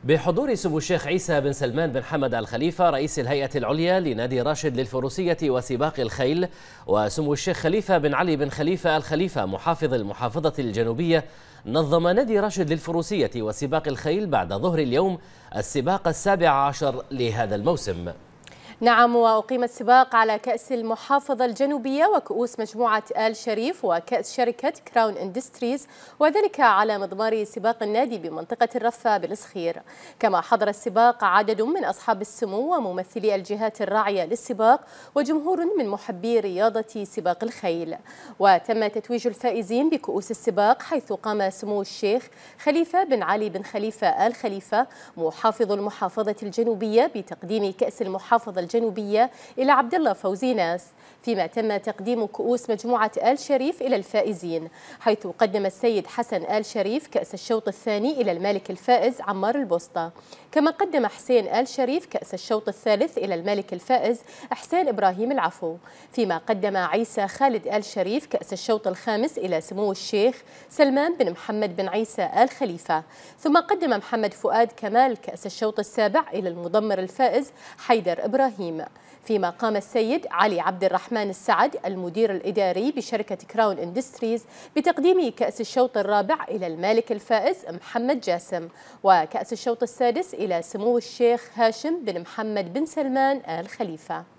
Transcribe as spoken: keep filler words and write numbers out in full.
بحضور سمو الشيخ عيسى بن سلمان بن حمد آل خليفة رئيس الهيئة العليا لنادي راشد للفروسية وسباق الخيل، وسمو الشيخ خليفة بن علي بن خليفة آل خليفة محافظ المحافظة الجنوبية، نظم نادي راشد للفروسية وسباق الخيل بعد ظهر اليوم السباق السابع عشر لهذا الموسم. نعم، وأقيم السباق على كأس المحافظة الجنوبية وكؤوس مجموعة آل شريف وكأس شركة كراون اندستريز، وذلك على مضمار سباق النادي بمنطقة الرفة بالصخير. كما حضر السباق عدد من أصحاب السمو وممثلي الجهات الراعية للسباق وجمهور من محبي رياضة سباق الخيل. وتم تتويج الفائزين بكؤوس السباق، حيث قام سمو الشيخ خليفة بن علي بن خليفة آل خليفة محافظ المحافظة الجنوبية بتقديم كأس المحافظة الجنوبية إلى عبد الله فوزي ناس، فيما تم تقديم كؤوس مجموعة آل شريف إلى الفائزين، حيث قدم السيد حسن آل شريف كأس الشوط الثاني إلى المالك الفائز عمار البسطة. كما قدم حسين آل شريف كأس الشوط الثالث إلى المالك الفائز حسين إبراهيم العفو، فيما قدم عيسى خالد آل شريف كأس الشوط الخامس إلى سمو الشيخ سلمان بن محمد بن عيسى آل خليفة. ثم قدم محمد فؤاد كمال كأس الشوط السابع إلى المضمر الفائز حيدر إبراهيم. فيما قام السيد علي عبد الرحمن السعد المدير الإداري بشركة كراون اندستريز بتقديم كأس الشوط الرابع إلى المالك الفائز محمد جاسم، وكأس الشوط السادس إلى سمو الشيخ هاشم بن محمد بن سلمان آل خليفة.